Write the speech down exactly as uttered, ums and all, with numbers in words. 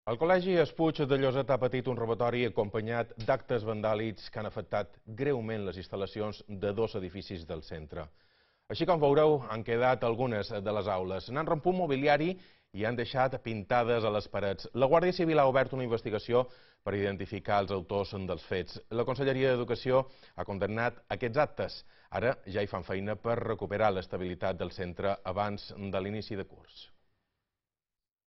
El Col·legi Espuig de Lloseta ha patit un robatori acompanyat d'actes vandàlics que han afectat greument les instal·lacions de dos edificis del centre. Així com veureu, han quedat algunes de les aules. N'han romput mobiliari i han deixat pintades a les parets. La Guàrdia Civil ha obert una investigació per identificar els autors dels fets. La Conselleria d'Educació ha condemnat aquests actes. Ara ja hi fan feina per recuperar l'estabilitat del centre abans de l'inici de curs.